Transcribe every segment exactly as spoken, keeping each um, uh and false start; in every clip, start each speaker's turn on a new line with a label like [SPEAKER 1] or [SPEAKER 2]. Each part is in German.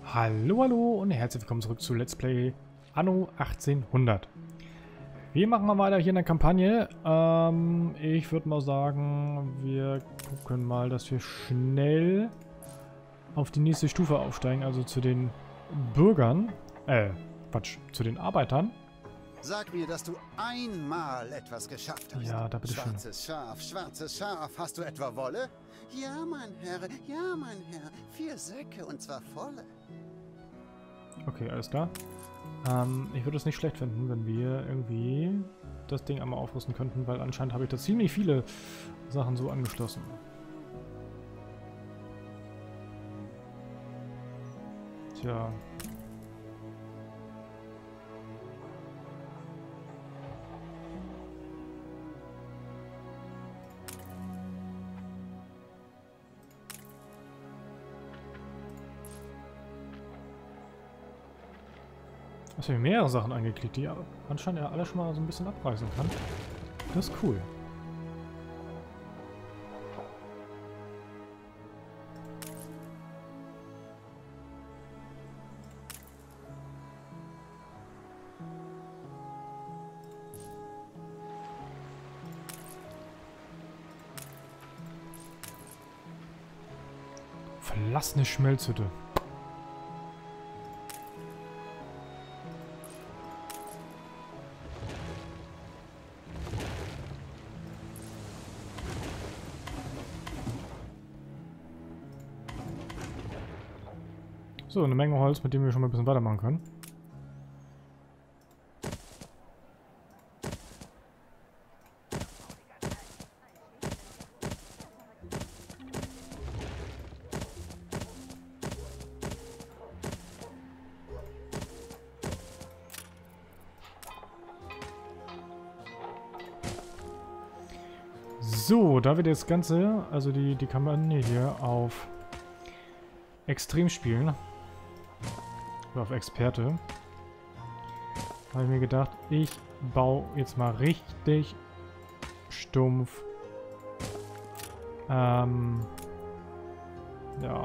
[SPEAKER 1] Hallo, hallo und herzlich willkommen zurück zu Let's Play Anno achtzehnhundert. Wir machen mal weiter hier in der Kampagne. Ähm, ich würde mal sagen, wir gucken mal, dass wir schnell auf die nächste Stufe aufsteigen, also zu den Bürgern. Äh, Quatsch, zu den Arbeitern.
[SPEAKER 2] Sag mir, dass du einmal etwas geschafft hast.
[SPEAKER 1] Ja, da bitte schön.
[SPEAKER 2] Schwarzes Schaf, schwarzes Schaf. Hast du etwa Wolle? Ja, mein Herr, ja, mein Herr. Vier Säcke und zwar volle.
[SPEAKER 1] Okay, alles klar. Ähm, ich würde es nicht schlecht finden, wenn wir irgendwie das Ding einmal aufrüsten könnten, weil anscheinend habe ich da ziemlich viele Sachen so angeschlossen. Tja. Ich habe mehrere Sachen angeklickt, die anscheinend ja alle schon mal so ein bisschen abreißen kann. Das ist cool. Verlassene Schmelzhütte. So, eine Menge Holz, mit dem wir schon mal ein bisschen weitermachen können. So, da wir das Ganze, also die, die Kampagne hier auf Extrem spielen, oder auf Experte, habe ich mir gedacht, ich baue jetzt mal richtig stumpf ähm, ja,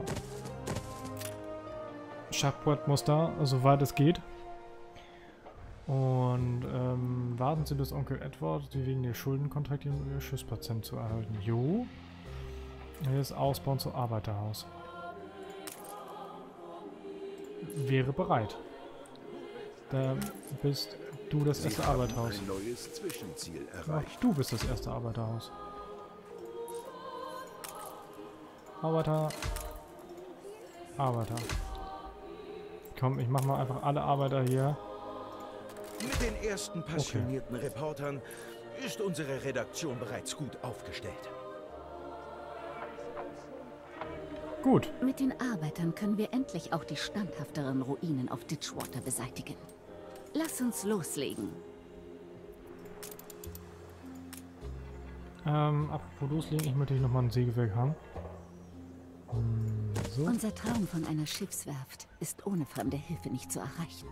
[SPEAKER 1] Schachbrettmuster, soweit es geht. Und ähm, warten Sie, bis Onkel Edward die wegen der Schulden kontaktieren, um Ihr Schiffspatient zu erhalten. Jo. Hier ist Ausbauen zu Arbeiterhaus. Wäre bereit. Da bist du das erste
[SPEAKER 3] Sie haben
[SPEAKER 1] Arbeiterhaus.
[SPEAKER 3] ein neues Zwischenziel
[SPEAKER 1] Ach,
[SPEAKER 3] erreicht.
[SPEAKER 1] du bist das erste Arbeiterhaus. Arbeiter. Arbeiter. Komm, ich mach mal einfach alle Arbeiter hier.
[SPEAKER 3] Mit den ersten passionierten okay. Reportern ist unsere Redaktion bereits gut aufgestellt.
[SPEAKER 1] Gut.
[SPEAKER 4] Mit den Arbeitern können wir endlich auch die standhafteren Ruinen auf Ditchwater beseitigen. Lass uns loslegen.
[SPEAKER 1] Ähm, apropos loslegen, ich möchte hier nochmal ein Sägewerk haben. Hm, so.
[SPEAKER 4] Unser Traum von einer Schiffswerft ist ohne fremde Hilfe nicht zu erreichen.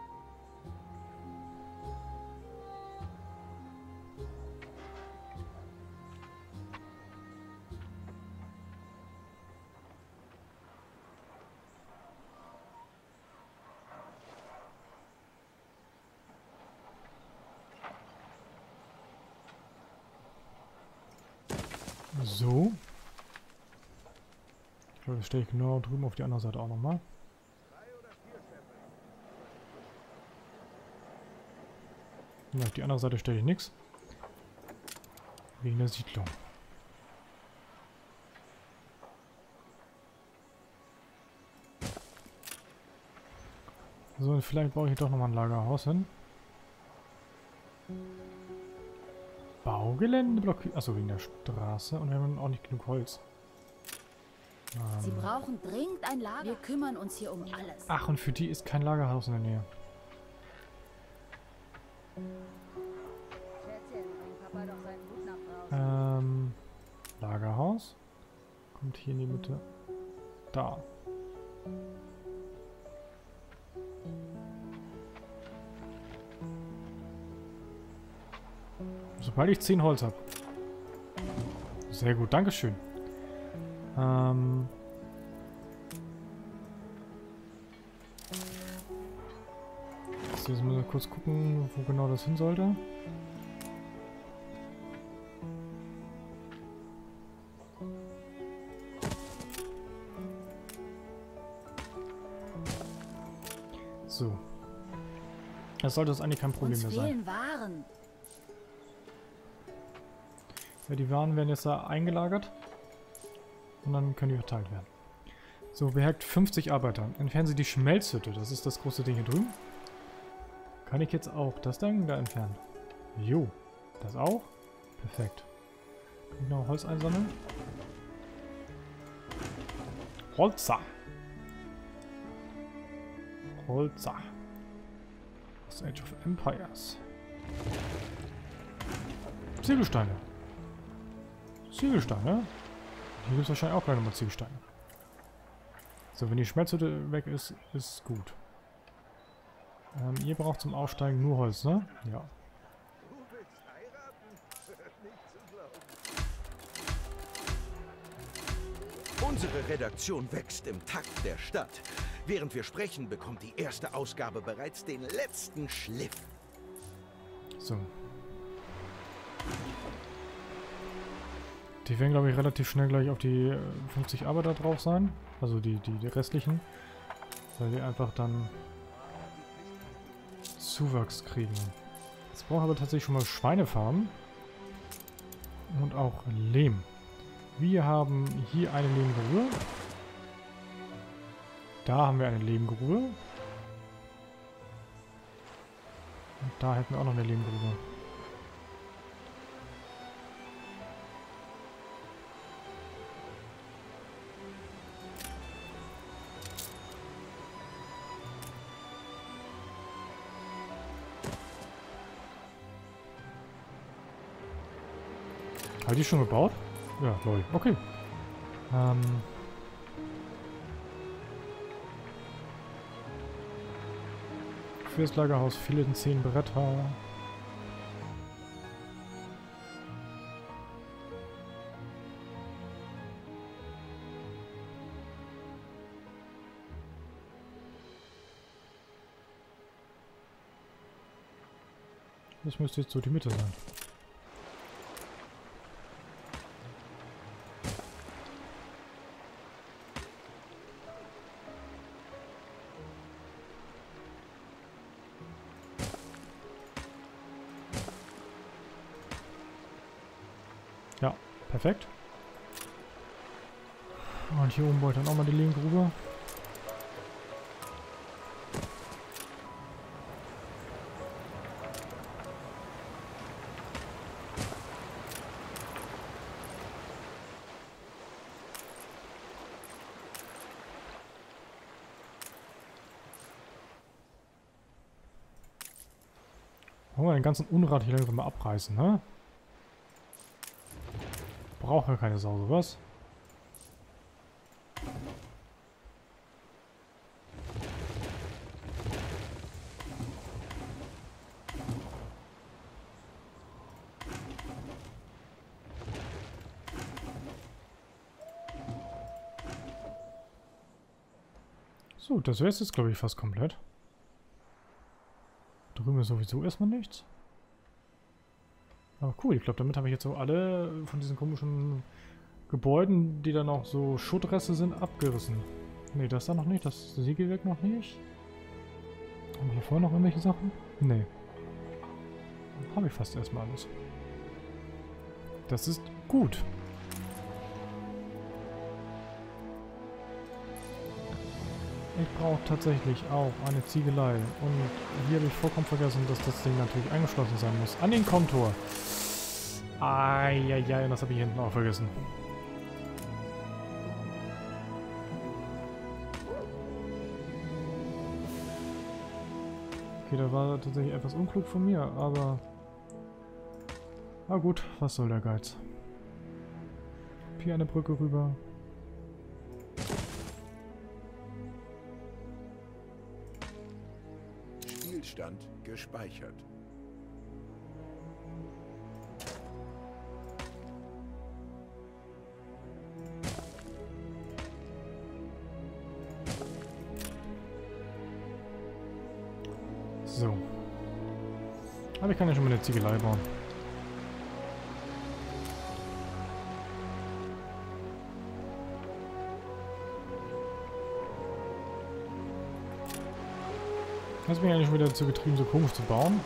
[SPEAKER 1] So. Ich glaube, das stelle ich genau drüben auf die andere Seite auch nochmal. Ja, auf die andere Seite stelle ich nichts. Wegen der Siedlung. So, vielleicht baue ich doch nochmal ein Lagerhaus hin. Baugelände blockiert. Achso, wegen der Straße. Und wir haben auch nicht genug Holz. Ähm.
[SPEAKER 5] Sie brauchen dringend ein Lager. Wir kümmern uns hier um alles.
[SPEAKER 1] Ach, und für die ist kein Lagerhaus in der Nähe.
[SPEAKER 5] Schätzchen, bring Papa doch seinen Hut nach draußen.
[SPEAKER 1] Ähm. Lagerhaus. Kommt hier in die Mitte. Da. Sobald ich zehn Holz habe. Sehr gut, Dankeschön. Ähm So, jetzt müssen wir kurz gucken, wo genau das hin sollte. So. Das sollte das eigentlich kein Problem
[SPEAKER 5] Uns
[SPEAKER 1] mehr sein.
[SPEAKER 5] fehlen Waren.
[SPEAKER 1] Ja, die Waren werden jetzt da eingelagert. Und dann können die verteilt werden. So, beherbergt fünfzig Arbeiter. Entfernen Sie die Schmelzhütte. Das ist das große Ding hier drüben. Kann ich jetzt auch das Ding da entfernen? Jo. Das auch? Perfekt. Kann ich noch Holz einsammeln? Holzer. Holzer. Das Age of Empires. Ziegelsteine. Ziegelsteine? Hier gibt es wahrscheinlich auch gleich nochmal Ziegelsteine. So, wenn die Schmelzhütte weg ist, ist gut. Ähm, ihr braucht zum Aufsteigen nur Holz, ne? Ja.
[SPEAKER 3] Unsere Redaktion wächst im Takt der Stadt. Während wir sprechen, bekommt die erste Ausgabe bereits den letzten Schliff.
[SPEAKER 1] So. Die werden, glaube ich, relativ schnell gleich auf die fünfzig Arbeiter drauf sein. Also die, die, die restlichen. Weil wir einfach dann Zuwachs kriegen. Jetzt brauchen wir aber tatsächlich schon mal Schweinefarmen. Und auch Lehm. Wir haben hier eine Lehmgrube. Da haben wir eine Lehmgrube. Und da hätten wir auch noch eine Lehmgrube. Hat die schon gebaut? Ja, lol. Okay. Ähm. Fürs Lagerhaus fehlten zehn Bretter. Das müsste jetzt so die Mitte sein. Ja, perfekt. Und hier oben wollte dann auch mal die Lehmgrube. Wollen wir den ganzen Unrat hier langsam mal abreißen, ne? Brauchen wir keine Sau, sowas. So, das wäre jetzt, glaube ich, fast komplett. Drüben ist sowieso erstmal nichts. Aber cool, ich glaube, damit habe ich jetzt so alle von diesen komischen Gebäuden, die da noch so Schuttreste sind, abgerissen. Ne, das da noch nicht, das Siegelwerk noch nicht. Haben wir hier vorher noch irgendwelche Sachen? Ne. Habe ich fast erstmal alles. Das ist gut. Ich brauche tatsächlich auch eine Ziegelei. Und hier habe ich vollkommen vergessen, dass das Ding natürlich angeschlossen sein muss. An den Kontor. Eieiei, das habe ich hinten auch vergessen. Okay, das war tatsächlich etwas unklug von mir, aber... Na gut, was soll der Geiz? Hier eine Brücke rüber.
[SPEAKER 3] Spielstand gespeichert.
[SPEAKER 1] So. Aber ich kann ja schon mal eine Ziegelei bauen. Das bin ich eigentlich schon wieder dazu getrieben, so komisch zu bauen.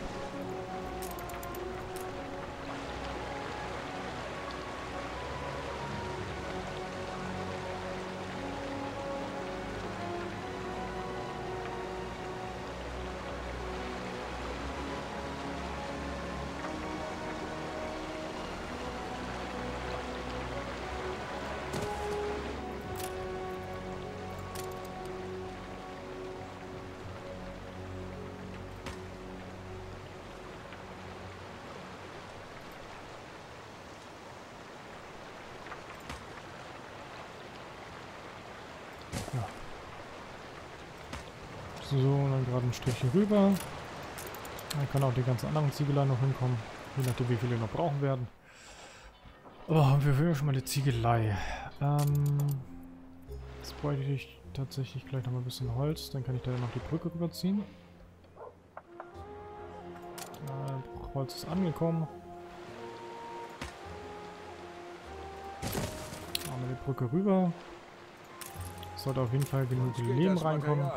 [SPEAKER 1] Ja. So, und dann gerade ein Strichchen rüber. Dann kann auch die ganzen anderen Ziegeleien noch hinkommen. Je nachdem, wie viele noch brauchen werden. Aber wir führen schon mal die Ziegelei. Ähm, jetzt bräuchte ich tatsächlich gleich noch mal ein bisschen Holz. Dann kann ich da noch die Brücke rüberziehen. Äh, Holz ist angekommen. Machen wir die Brücke rüber. Sollte auf jeden Fall genug Lehm reinkommen.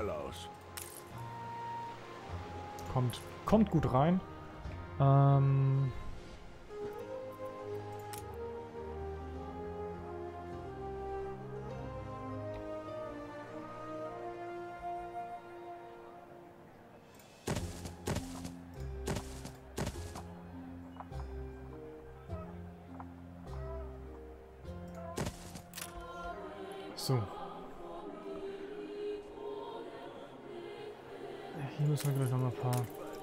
[SPEAKER 1] Kommt, kommt gut rein. Ähm so. Hier müssen wir gleich noch mal ein paar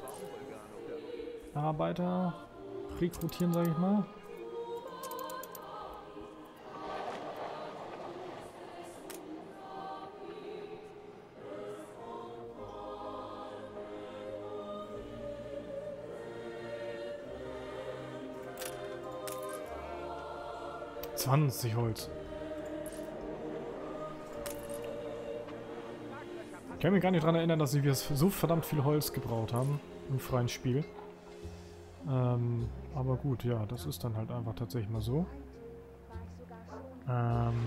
[SPEAKER 1] Arbeiter rekrutieren, sage ich mal. zwanzig Holz. Ich kann mich gar nicht daran erinnern, dass wir so verdammt viel Holz gebraucht haben im freien Spiel. Ähm, aber gut, ja, das ist dann halt einfach tatsächlich mal so. Ähm...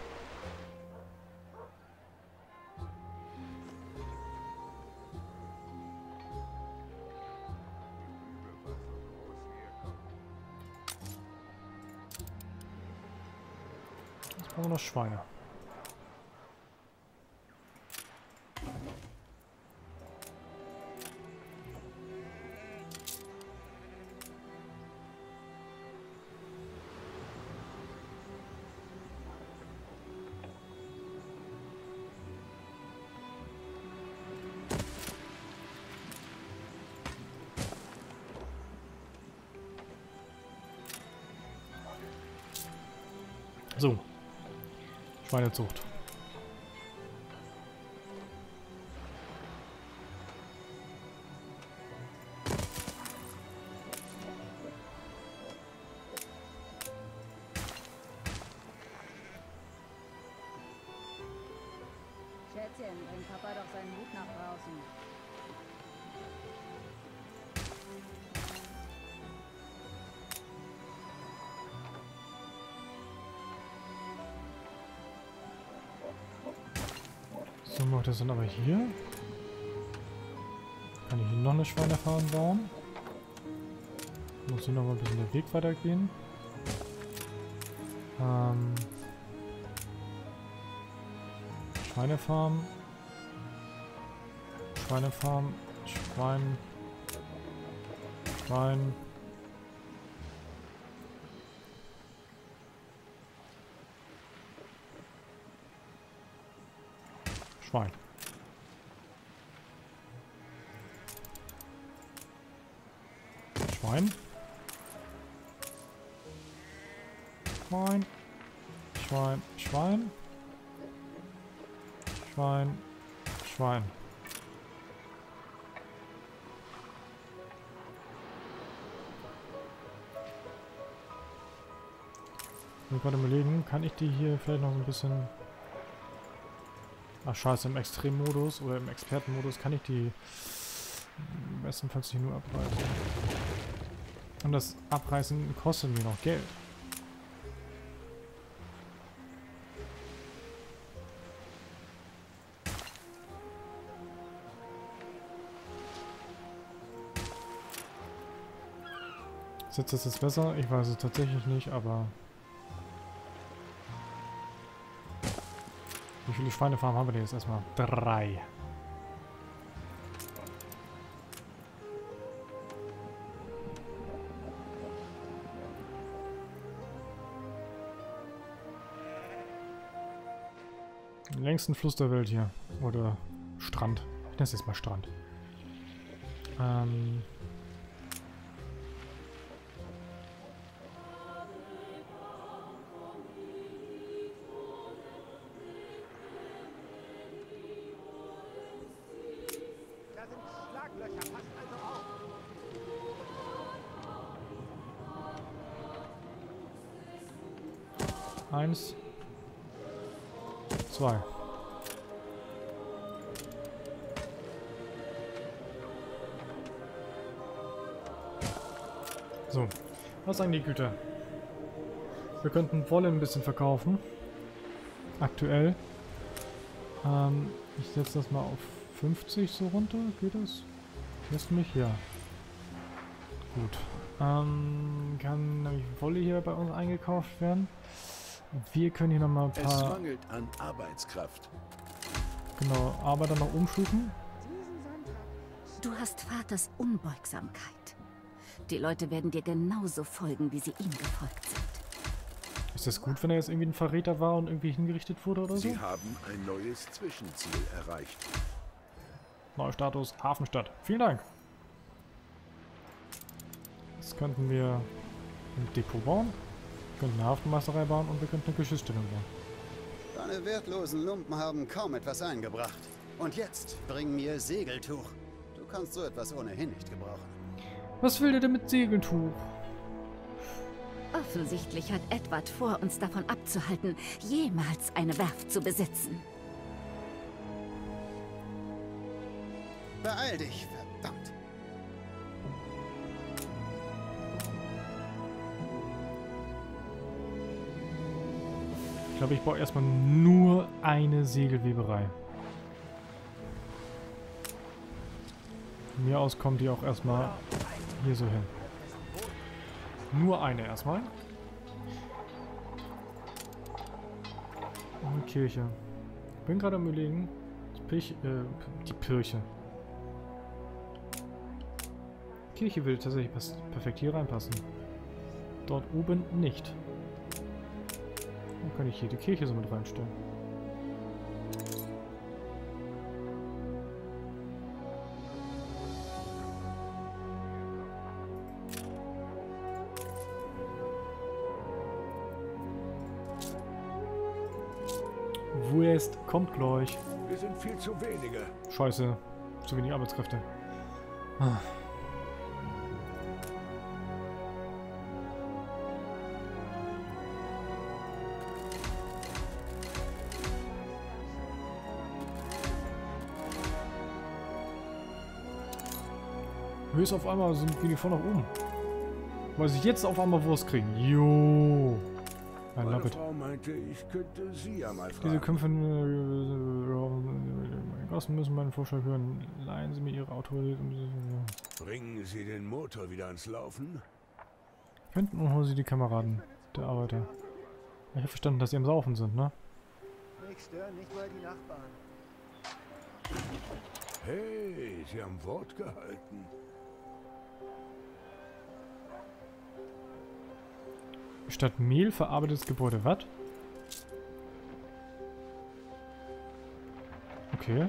[SPEAKER 1] Jetzt brauchen wir noch Schweine. So. Schweinezucht.
[SPEAKER 5] Schätzchen, bring Papa doch seinen Hut nach draußen.
[SPEAKER 1] So macht das dann aber hier. Kann ich hier noch eine Schweinefarm bauen? Muss hier noch mal ein bisschen der Weg weitergehen. Ähm Schweinefarm. Schweinefarm. Schwein. Schwein. Schwein. Schwein. Schwein. Schwein. Schwein. Schwein. Schwein. Ich will gerade überlegen, kann ich die hier vielleicht noch so ein bisschen... Ach scheiße, im Extremmodus oder im Expertenmodus kann ich die Bestenfalls hier nur abreißen. Und das Abreißen kostet mir noch Geld. Ist jetzt ist es besser? Ich weiß es tatsächlich nicht, aber... Wie viele Schweinefarmen haben wir denn jetzt erstmal? Drei. Den längsten Fluss der Welt hier. Oder Strand. Ich nenne es jetzt mal Strand. Ähm... Eins. Zwei. So. Was sagen die Güter? Wir könnten Wolle ein bisschen verkaufen. Aktuell. Ähm, ich setze das mal auf fünfzig so runter. Geht das? Lässt mich? Ja. Gut. Ähm, kann nämlich Wolle hier bei uns eingekauft werden. Wir können hier nochmal ein paar...
[SPEAKER 6] Es mangelt an Arbeitskraft.
[SPEAKER 1] Genau, Arbeiter noch umschufen.
[SPEAKER 4] Du hast Vaters Unbeugsamkeit. Die Leute werden dir genauso folgen, wie sie ihm gefolgt sind.
[SPEAKER 1] Ist das gut, wenn er jetzt irgendwie ein Verräter war und irgendwie hingerichtet wurde oder so?
[SPEAKER 6] Sie haben ein neues Zwischenziel erreicht.
[SPEAKER 1] Neuer Status, Hafenstadt. Vielen Dank. Jetzt könnten wir ein Depot bauen. Wir könnten eine Hafenmeisterei bauen und wir könnten eine Geschützstellung bauen.
[SPEAKER 2] Deine wertlosen Lumpen haben kaum etwas eingebracht. Und jetzt bring mir Segeltuch. Du kannst so etwas ohnehin nicht gebrauchen.
[SPEAKER 1] Was will der denn mit Segeltuch?
[SPEAKER 4] Offensichtlich hat Edward vor, uns davon abzuhalten, jemals eine Werft zu besitzen.
[SPEAKER 2] Beeil dich, verdammt.
[SPEAKER 1] Ich glaube, ich baue erstmal nur eine Segelweberei. Von mir aus kommt die auch erstmal hier so hin. Nur eine erstmal. Und eine Kirche. Bin gerade am Überlegen. Die Pirche, äh, die Kirche. Kirche will tatsächlich perfekt hier reinpassen. Dort oben nicht. Dann kann ich hier die Kirche so mit reinstellen. West kommt gleich.
[SPEAKER 6] Wir sind viel zu wenige.
[SPEAKER 1] Scheiße. Zu wenig Arbeitskräfte. Ah. Höchst auf einmal sind wir die voll nach oben. Weil sie jetzt auf einmal Wurst kriegen. Jo. I love it.
[SPEAKER 6] Frau meinte, ich könnte sie ja mal fragen.
[SPEAKER 1] Diese Kämpfe Gassen müssen meinen Vorschlag hören. Leihen Sie mir Ihre Autorität.
[SPEAKER 6] Bringen Sie den Motor wieder ans Laufen?
[SPEAKER 1] Könnten und holen Sie die Kameraden der Arbeiter. Ich habe verstanden, dass Sie am Saufen sind, ne?
[SPEAKER 7] Nicht stören, nicht mal die Nachbarn.
[SPEAKER 6] Hey, Sie haben Wort gehalten.
[SPEAKER 1] Statt Mehl verarbeitetes Gebäude. Was? Okay.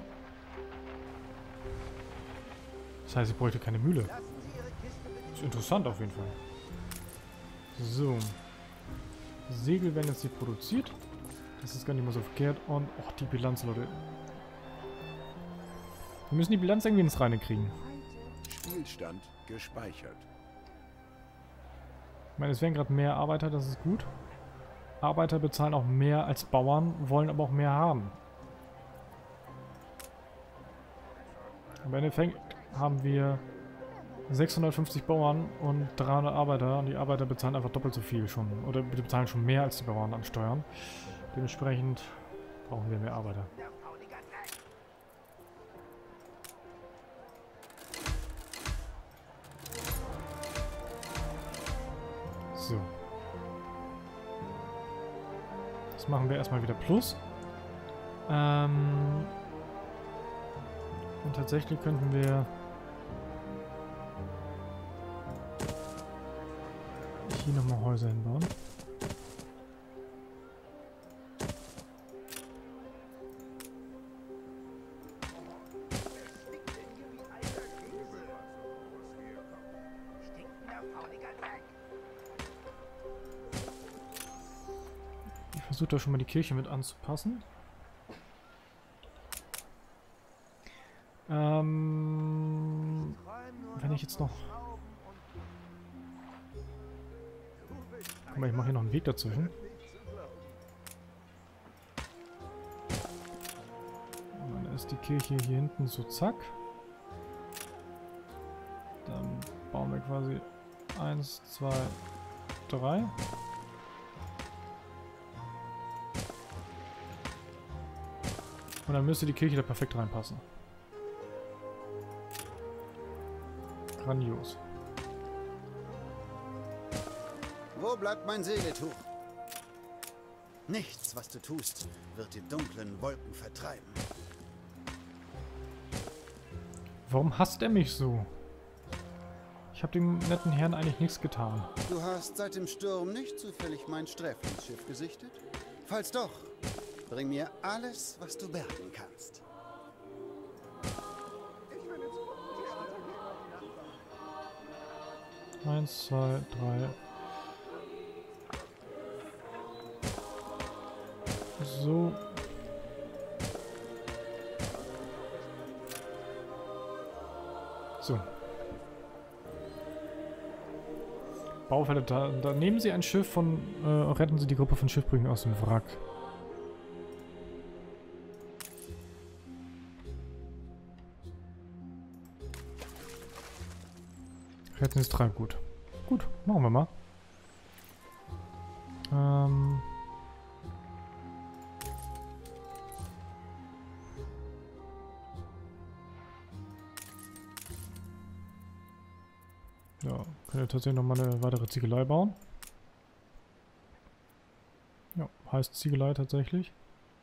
[SPEAKER 1] Das heißt, ich bräuchte keine Mühle. Ist interessant auf jeden Fall. So. Segel werden jetzt hier produziert. Das ist gar nicht mal so verkehrt. Und auch die Bilanz, Leute. Wir müssen die Bilanz irgendwie ins Reine kriegen.
[SPEAKER 6] Spielstand gespeichert.
[SPEAKER 1] Ich meine, es werden gerade mehr Arbeiter, das ist gut. Arbeiter bezahlen auch mehr als Bauern, wollen aber auch mehr haben. Im Endeffekt haben wir sechshundertfünfzig Bauern und dreihundert Arbeiter. Und die Arbeiter bezahlen einfach doppelt so viel schon. Oder bezahlen schon mehr als die Bauern an Steuern. Dementsprechend brauchen wir mehr Arbeiter. So. Das machen wir erstmal wieder Plus. Ähm und tatsächlich könnten wir hier nochmal Häuser hinbauen. Ich versuche da schon mal die Kirche mit anzupassen. Ähm, wenn ich jetzt noch... Guck mal, ich mache hier noch einen Weg dazwischen. Und dann ist die Kirche hier hinten so zack. Dann bauen wir quasi eins, zwei, drei. Und dann müsste die Kirche da perfekt reinpassen. Grandios.
[SPEAKER 2] Wo bleibt mein Segeltuch? Nichts, was du tust, wird die dunklen Wolken vertreiben.
[SPEAKER 1] Warum hasst er mich so? Ich habe dem netten Herrn eigentlich nichts getan.
[SPEAKER 2] Du hast seit dem Sturm nicht zufällig mein Sträflingsschiff gesichtet? Falls doch, bring mir alles, was du bergen kannst.
[SPEAKER 1] Eins, zwei, drei. So. So. Baufälle, da, da nehmen Sie ein Schiff von, äh, retten Sie die Gruppe von Schiffbrüchigen aus dem Wrack. Retten Sie es drei, gut. Gut, machen wir mal. Ähm... Ja, können wir tatsächlich nochmal eine weitere Ziegelei bauen. Ja, heißt Ziegelei tatsächlich.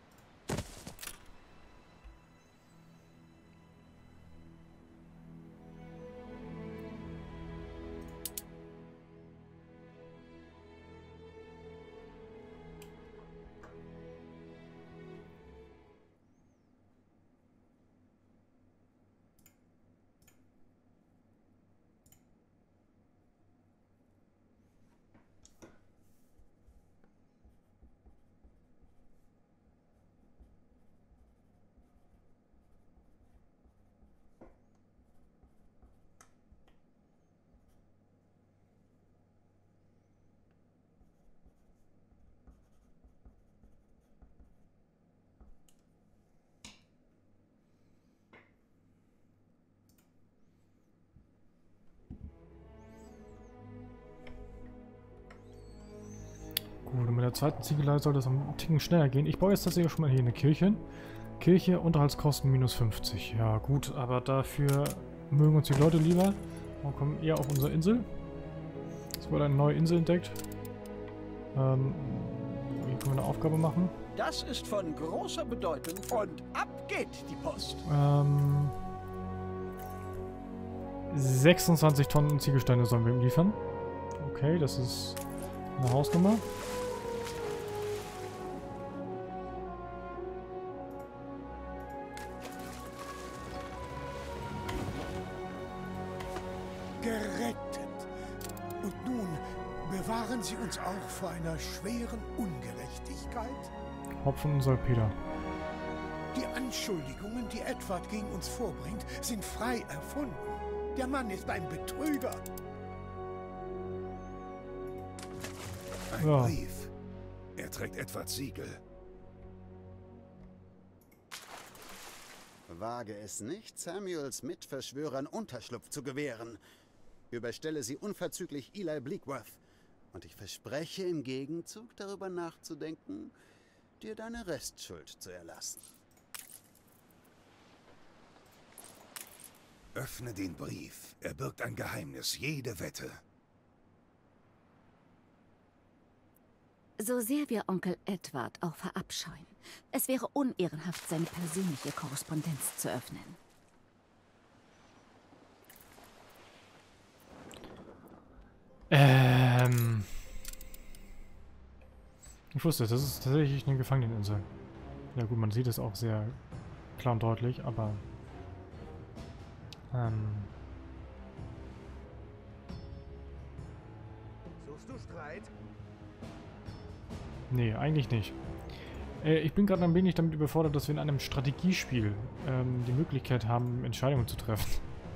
[SPEAKER 1] Gut, und mit der zweiten Ziegelei soll das ein Ticken schneller gehen. Ich baue jetzt tatsächlich schon mal hier eine Kirche hin. Kirche, Unterhaltskosten minus fünfzig. Ja gut, aber dafür mögen uns die Leute lieber. Wir kommen eher auf unsere Insel. Es wurde eine neue Insel entdeckt. Ähm, hier können wir eine Aufgabe machen.
[SPEAKER 3] Das ist von großer Bedeutung und ab geht die Post.
[SPEAKER 1] Ähm, sechsundzwanzig Tonnen Ziegelsteine sollen wir ihm liefern. Okay, das ist eine Hausnummer.
[SPEAKER 8] Gerettet. Und nun bewahren Sie uns auch vor einer schweren Ungerechtigkeit?
[SPEAKER 1] Hopfen und Salpeter.
[SPEAKER 8] Die Anschuldigungen, die Edward gegen uns vorbringt, sind frei erfunden. Der Mann ist ein Betrüger.
[SPEAKER 6] Ein
[SPEAKER 1] Ja.
[SPEAKER 6] Brief. Er trägt Edwards Siegel.
[SPEAKER 2] Wage es nicht, Samuels Mitverschwörern Unterschlupf zu gewähren. Überstelle sie unverzüglich Eli Bleakworth. Und ich verspreche im Gegenzug darüber nachzudenken, dir deine Restschuld zu erlassen.
[SPEAKER 6] Öffne den Brief. Er birgt ein Geheimnis, jede Wette.
[SPEAKER 4] So sehr wir Onkel Edward auch verabscheuen, es wäre unehrenhaft, seine persönliche Korrespondenz zu öffnen.
[SPEAKER 1] Ähm... Ich wusste, das ist tatsächlich eine Gefangeneninsel. Ja gut, man sieht es auch sehr klar und deutlich, aber... Ähm...
[SPEAKER 3] Suchst du Streit?
[SPEAKER 1] Nee, eigentlich nicht. Äh, ich bin gerade ein wenig damit überfordert, dass wir in einem Strategiespiel ähm, die Möglichkeit haben, Entscheidungen zu treffen.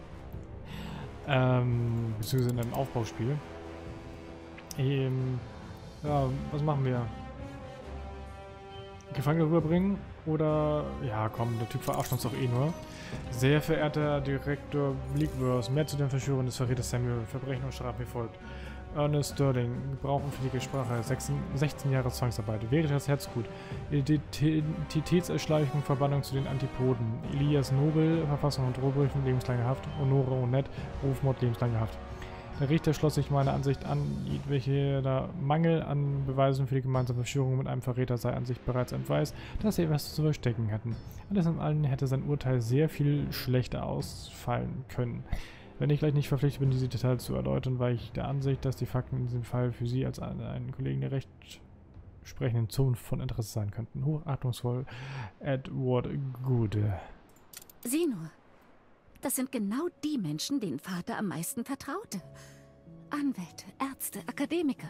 [SPEAKER 1] ähm, beziehungsweise in einem Aufbauspiel. Ähm, ja, was machen wir? Gefangene rüberbringen? Oder... Ja, komm, der Typ verarscht uns doch eh nur. Sehr verehrter Direktor Bleakworth, mehr zu den Verschwörungen des Verräters Samuel. Verbrechen und Strafe wie folgt. Ernest Sterling, Gebrauch unfähige Sprache, sechzehn Jahre Zwangsarbeit, Veritas Herzgut, Identitätserschleichung, Verbannung zu den Antipoden, Elias Nobel, Verfassung und Drohbrüchen, lebenslange Haft, Honore Onet, Rufmord, lebenslange Haft. Der Richter schloss sich meiner Ansicht an, welcher Mangel an Beweisen für die gemeinsame Verschwörung mit einem Verräter sei an sich bereits ein Beweis, dass sie etwas zu verstecken hätten. Alles in allem hätte sein Urteil sehr viel schlechter ausfallen können. Wenn ich gleich nicht verpflichtet bin, diese Details zu erläutern, war ich der Ansicht, dass die Fakten in diesem Fall für Sie als einen Kollegen der rechtsprechenden Zunft von Interesse sein könnten. Hochachtungsvoll, Edward Gude.
[SPEAKER 4] Sieh nur, das sind genau die Menschen, denen Vater am meisten vertraute. Anwälte, Ärzte, Akademiker.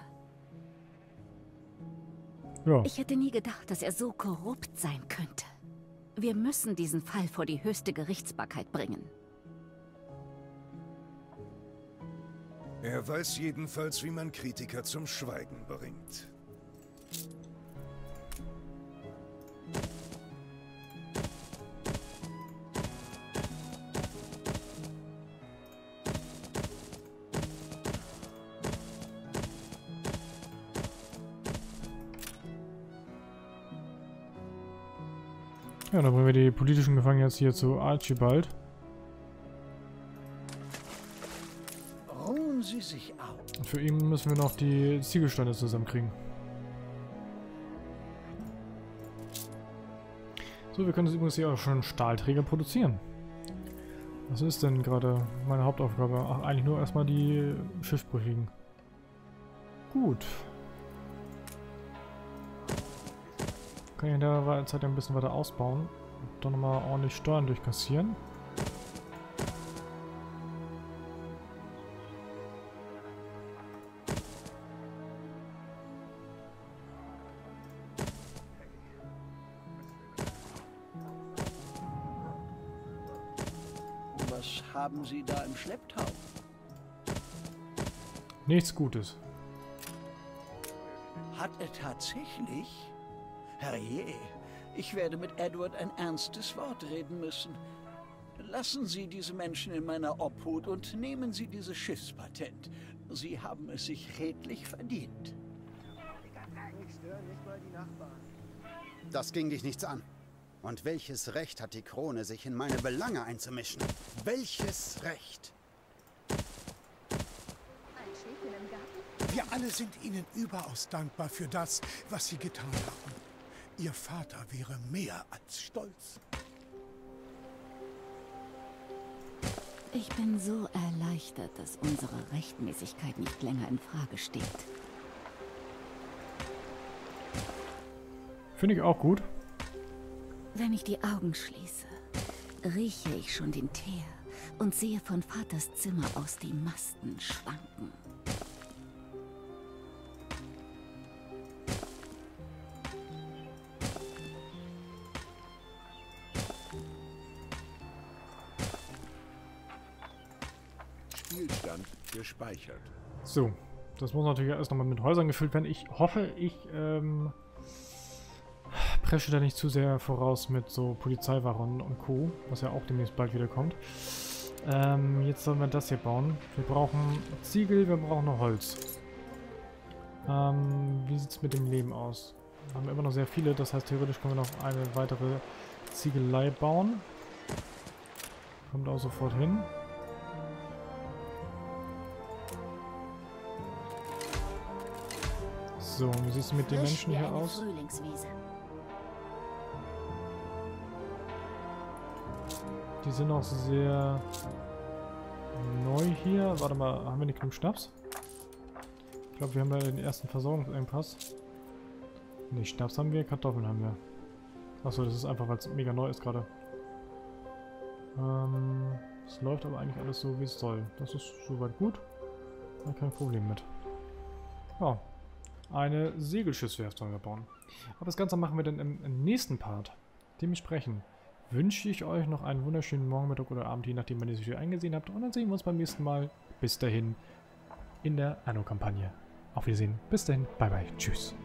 [SPEAKER 1] Ja.
[SPEAKER 4] Ich hätte nie gedacht, dass er so korrupt sein könnte. Wir müssen diesen Fall vor die höchste Gerichtsbarkeit bringen.
[SPEAKER 6] Er weiß jedenfalls, wie man Kritiker zum Schweigen bringt.
[SPEAKER 1] Ja, dann bringen wir die politischen Gefangenen jetzt hier zu Archibald.
[SPEAKER 8] Ruhen Sie sich aus.
[SPEAKER 1] Und für ihn müssen wir noch die Ziegelsteine zusammenkriegen. So, wir können jetzt übrigens hier auch schon Stahlträger produzieren. Was ist denn gerade meine Hauptaufgabe? Ach, eigentlich nur erstmal die Schiffbrüchigen. Gut. Kann ich in der Zeit ein bisschen weiter ausbauen. Und dann nochmal ordentlich Steuern durchkassieren.
[SPEAKER 9] Was haben Sie da im Schlepptau?
[SPEAKER 1] Nichts Gutes.
[SPEAKER 9] Hat er tatsächlich? Herrje, ich werde mit Edward ein ernstes Wort reden müssen. Lassen Sie diese Menschen in meiner Obhut und nehmen Sie dieses Schiffspatent. Sie haben es sich redlich verdient.
[SPEAKER 7] Nicht stören, nicht mal die Nachbarn.
[SPEAKER 2] Das ging dich nichts an. Und welches Recht hat die Krone, sich in meine Belange einzumischen? Welches Recht?
[SPEAKER 5] Ein Schäfchen im Garten?
[SPEAKER 8] Wir alle sind Ihnen überaus dankbar für das, was Sie getan haben. Ihr Vater wäre mehr als stolz.
[SPEAKER 4] Ich bin so erleichtert, dass unsere Rechtmäßigkeit nicht länger in Frage steht.
[SPEAKER 1] Finde ich auch gut.
[SPEAKER 4] Wenn ich die Augen schließe, rieche ich schon den Teer und sehe von Vaters Zimmer aus die Masten schwanken.
[SPEAKER 6] Spielstand gespeichert.
[SPEAKER 1] So, das muss natürlich erst nochmal mit Häusern gefüllt werden. Ich hoffe, ich ähm, presche da nicht zu sehr voraus mit so Polizeiwachen und Co., was ja auch demnächst bald wieder kommt. Ähm, jetzt sollen wir das hier bauen. Wir brauchen Ziegel, wir brauchen noch Holz. Ähm, wie sieht es mit dem Leben aus? Wir haben immer noch sehr viele, das heißt theoretisch können wir noch eine weitere Ziegelei bauen. Kommt auch sofort hin. So, wie sieht es mit den Menschen hier aus? Die sind auch sehr neu hier. Warte mal, haben wir nicht genug Schnaps? Ich glaube, wir haben da den ersten Versorgungsengpass. Ne, Schnaps haben wir, Kartoffeln haben wir. Achso, das ist einfach, weil es mega neu ist gerade. Ähm, es läuft aber eigentlich alles so, wie es soll. Das ist soweit gut. Da kein Problem mit. Ja, eine Segelschiffswerft sollen wir bauen. Aber das Ganze machen wir dann im, im nächsten Part. Dementsprechend wünsche ich euch noch einen wunderschönen Morgen, Mittag oder Abend, je nachdem, wann ihr das Video eingesehen habt. Und dann sehen wir uns beim nächsten Mal. Bis dahin in der Anno-Kampagne. Auf Wiedersehen. Bis dahin. Bye bye. Tschüss.